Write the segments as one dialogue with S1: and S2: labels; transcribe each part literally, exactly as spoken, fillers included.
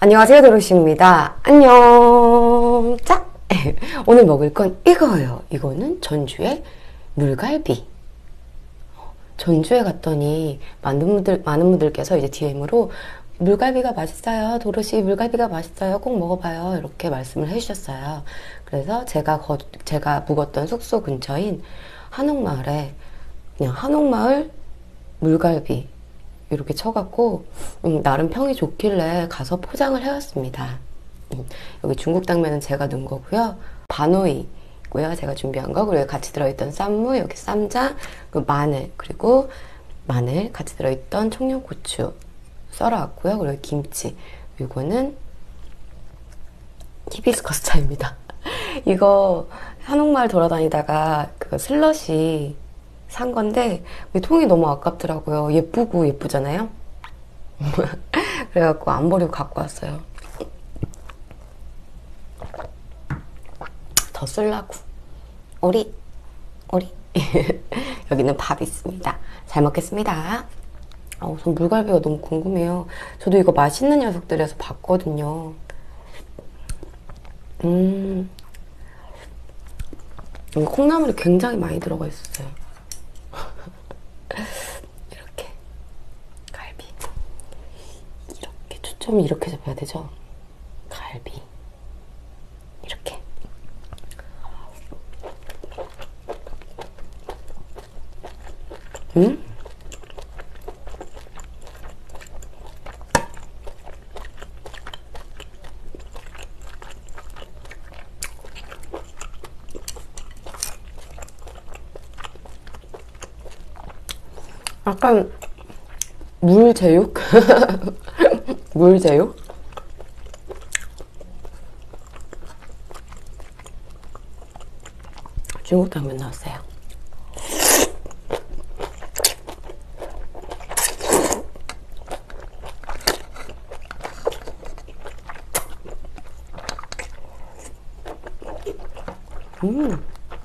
S1: 안녕하세요, 도로시입니다. 안녕. 자, 오늘 먹을 건 이거예요. 이거는 전주의 물갈비. 전주에 갔더니 많은 분들, 많은 분들께서 이제 디엠으로 물갈비가 맛있어요. 도로시 물갈비가 맛있어요. 꼭 먹어봐요. 이렇게 말씀을 해주셨어요. 그래서 제가 거, 제가 묵었던 숙소 근처인 한옥마을에 그냥 한옥마을 물갈비 이렇게 쳐갖고 음, 나름 평이 좋길래 가서 포장을 해왔습니다. 음, 여기 중국 당면은 제가 넣은 거고요. 바노이 고요. 제가 준비한 거. 그리고 같이 들어있던 쌈무, 여기 쌈장, 그리고 마늘, 그리고 마늘 같이 들어있던 청양고추 썰어왔고요. 그리고 김치. 이거는 히비스커스 차입니다. 이거 한옥마을 돌아다니다가 그 슬러시 산 건데 통이 너무 아깝더라고요. 예쁘고 예쁘잖아요. 그래갖고 안 버리고 갖고 왔어요. 더 쓸라고. 오리 오리. 여기는 밥 있습니다. 잘 먹겠습니다. 아, 우선 물갈비가 너무 궁금해요. 저도 이거 맛있는 녀석들에서 봤거든요. 음, 이거 콩나물이 굉장히 많이 들어가 있었어요. 이렇게 갈비 이렇게 초점이 이렇게 잡아야 되죠. 갈비 이렇게. 음? 약간 물제육? 물제육? 중국 당면 나왔어요. 음.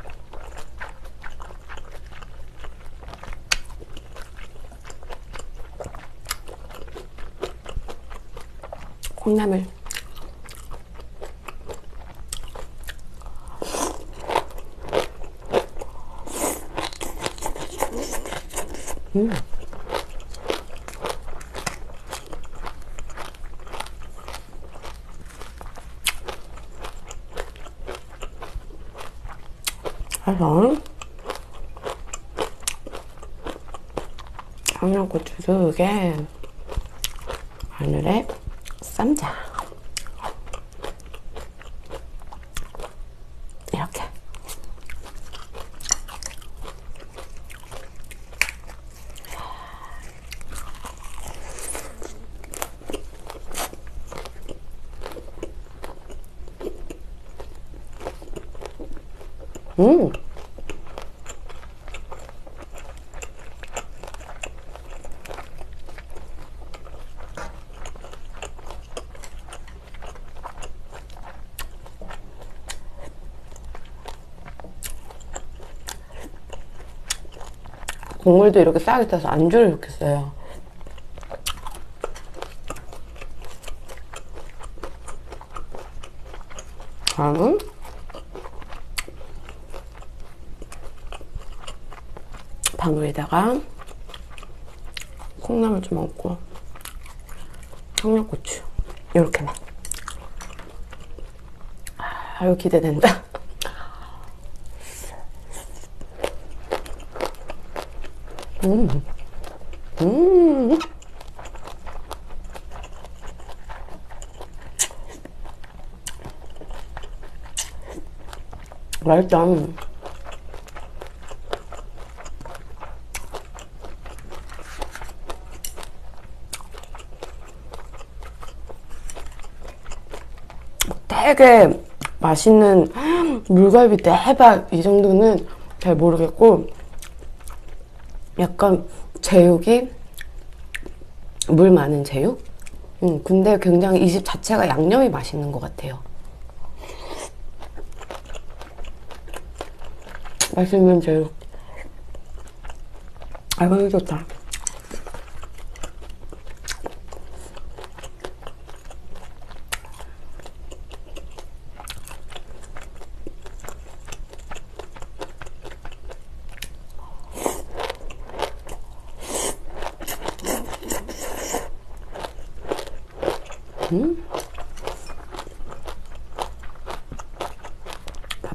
S1: 콩나물. 음. 그래서 청양고추도 이게 마늘에 쌈장 이렇게. 음. 국물도 이렇게 싹 있어서 안주를 좋겠어요. 다음은 방울에다가 콩나물 좀 얹고 청양고추 이렇게만. 아, 이거 기대된다. 음, 음, 맛있다. 되게 맛있는 물갈비 대박 이 정도는 잘 모르겠고, 약간 제육이 물 많은 제육? 음, 근데 굉장히 이 집 자체가 양념이 맛있는 것 같아요. 맛있는 제육. 아, 이거 좋다.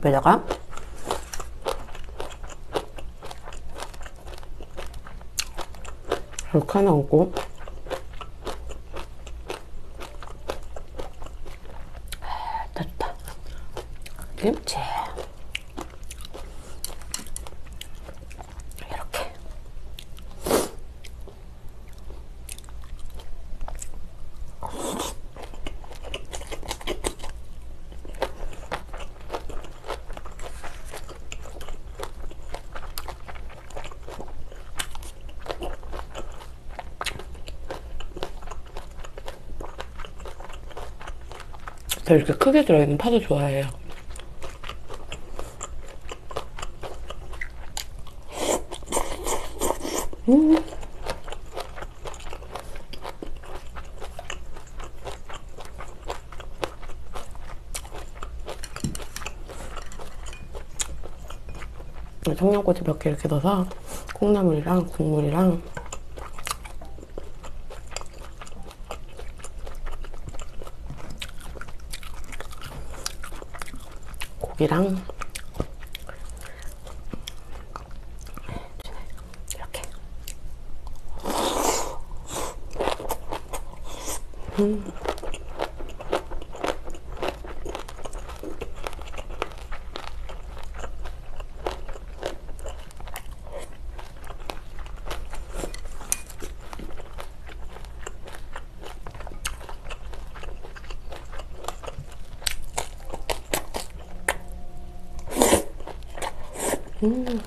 S1: 밥에다가 이렇게 하나 얹고 좋다. 김치 이렇게 저 이렇게 크게 들어있는 파도 좋아해요. 음. 청양고추 몇 개 이렇게 넣어서 콩나물이랑 국물이랑 고기랑 이렇게 음. 음.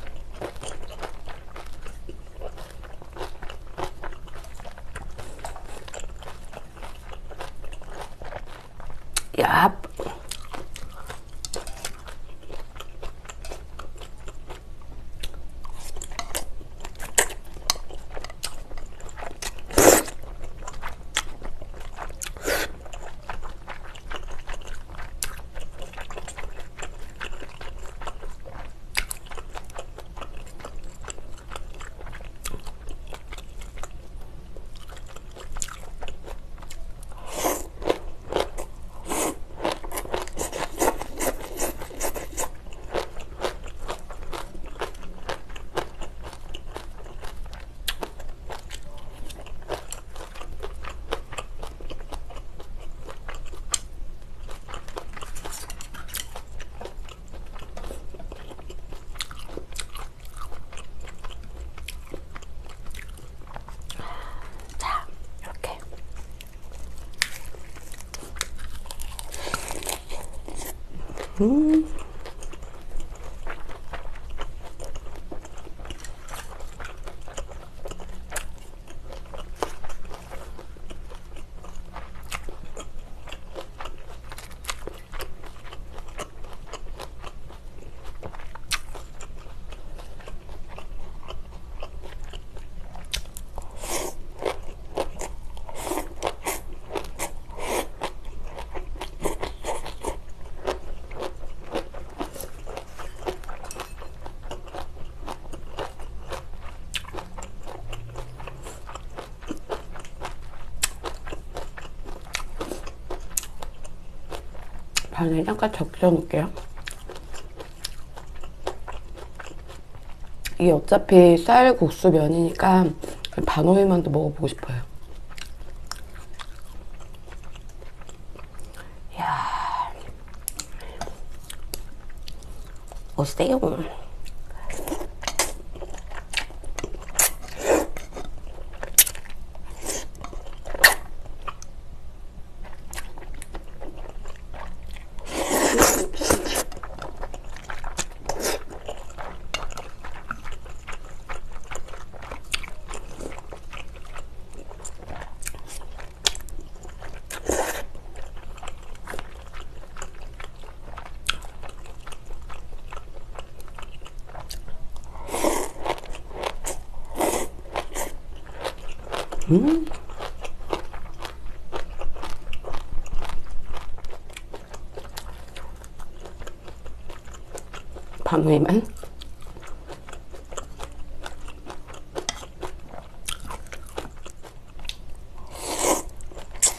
S1: 야. 음. 반을 잠깐 적셔 놓을게요. 이게 어차피 쌀국수 면이니까 반오이만도 먹어보고 싶어요. 이야, 어세요. 음. 반오이만.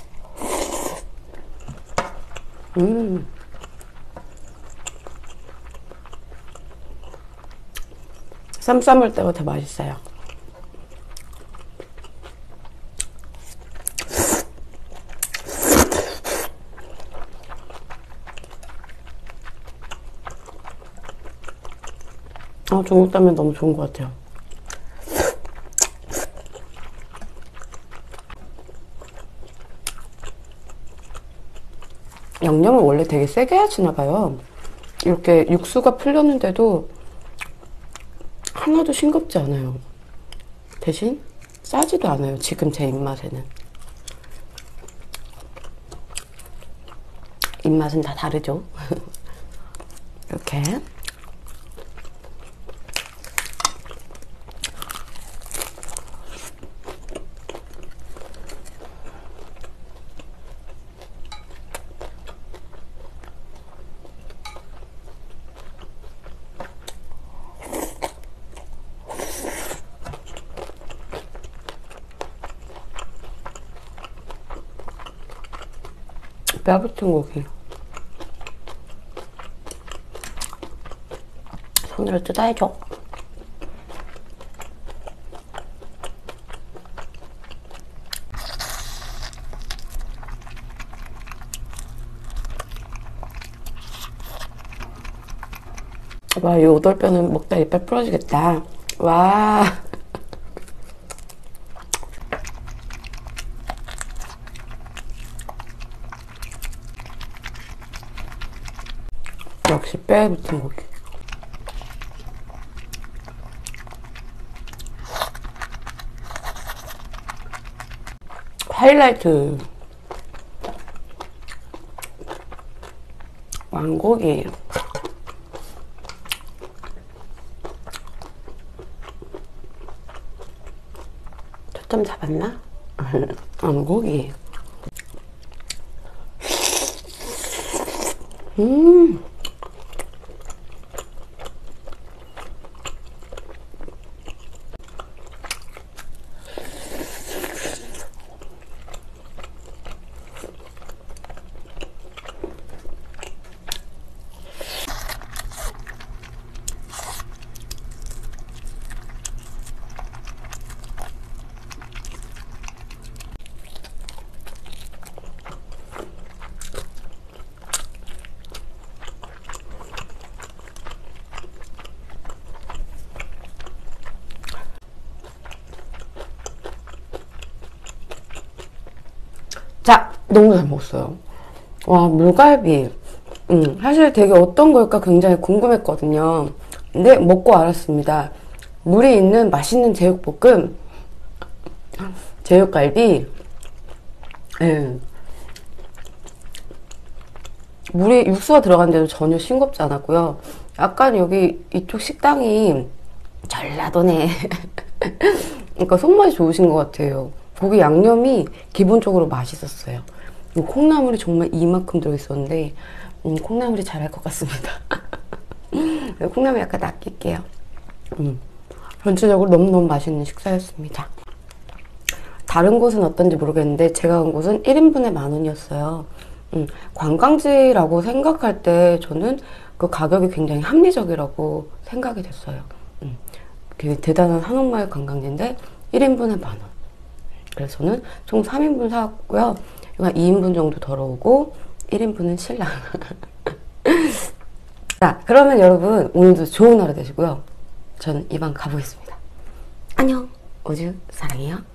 S1: 음. 쌈 싸물 때가 더 맛있어요. 아, 중국라면 너무 좋은 것 같아요. 양념을 원래 되게 세게 하시나봐요. 이렇게 육수가 풀렸는데도 하나도 싱겁지 않아요. 대신 싸지도 않아요. 지금 제 입맛에는. 입맛은 다 다르죠. 이렇게 뼈붙은 고기 손으로 뜯어야죠. 와, 이 오돌뼈는 먹다 이빨 부러지겠다. 와. 역시 뼈에 붙은 고기. 하이라이트. 왕고기. 초점 잡았나? 왕고기. 음. 자, 너무 잘 먹었어요. 와, 물갈비. 음, 사실 되게 어떤 걸까 굉장히 궁금했거든요. 근데 먹고 알았습니다. 물이 있는 맛있는 제육볶음, 제육갈비. 예. 물이 육수가 들어간데도 전혀 싱겁지 않았고요. 약간 여기 이쪽 식당이 전라도네. 그러니까 손맛이 좋으신 것 같아요. 고기 양념이 기본적으로 맛있었어요. 콩나물이 정말 이만큼 들어있었는데 음, 콩나물이 잘할 것 같습니다. 콩나물 약간 낚일게요. 음, 전체적으로 너무너무 맛있는 식사였습니다. 다른 곳은 어떤지 모르겠는데 제가 간 곳은 일 인분에 만 원이었어요. 음, 관광지라고 생각할 때 저는 그 가격이 굉장히 합리적이라고 생각이 됐어요. 음, 되게 대단한 한옥마을 관광지인데 일 인분에 만 원. 그래서 저는 총 삼 인분 사왔고요. 이거 한 이 인분 정도 덜어오고 일 인분은 신랑. 자, 그러면 여러분 오늘도 좋은 하루 되시고요. 저는 이만 가보겠습니다. 안녕. 우주 사랑해요.